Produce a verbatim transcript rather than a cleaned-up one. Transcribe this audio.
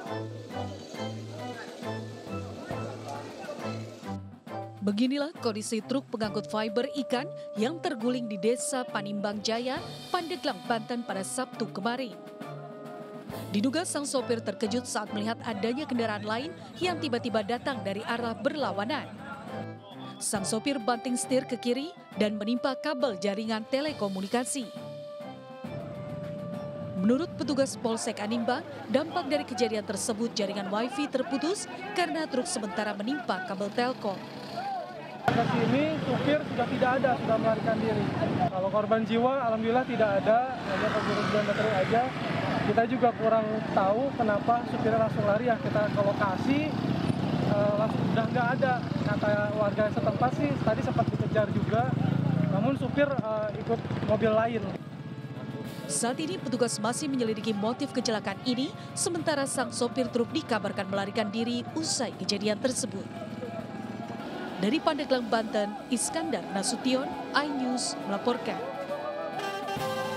Beginilah kondisi truk pengangkut fiber ikan yang terguling di Desa Panimbang Jaya, Pandeglang, Banten pada Sabtu kemarin. Diduga sang sopir terkejut saat melihat adanya kendaraan lain yang tiba-tiba datang dari arah berlawanan. Sang sopir banting setir ke kiri dan menimpa kabel jaringan telekomunikasi. Menurut petugas Polsek Animbang, dampak dari kejadian tersebut jaringan wifi terputus karena truk sementara menimpa kabel telkom. Ke sini supir sudah tidak ada, sudah melarikan diri. Kalau korban jiwa alhamdulillah tidak ada, hanya kerugian materi aja. Kita juga kurang tahu kenapa supirnya langsung lari, ya kita ke lokasi uh, langsung sudah nggak ada. Kata warga setempat sih tadi sempat dikejar juga, namun supir uh, ikut mobil lain. Saat ini petugas masih menyelidiki motif kecelakaan ini, sementara sang sopir truk dikabarkan melarikan diri usai kejadian tersebut. Dari Pandeglang, Banten, Iskandar Nasution, iNews melaporkan.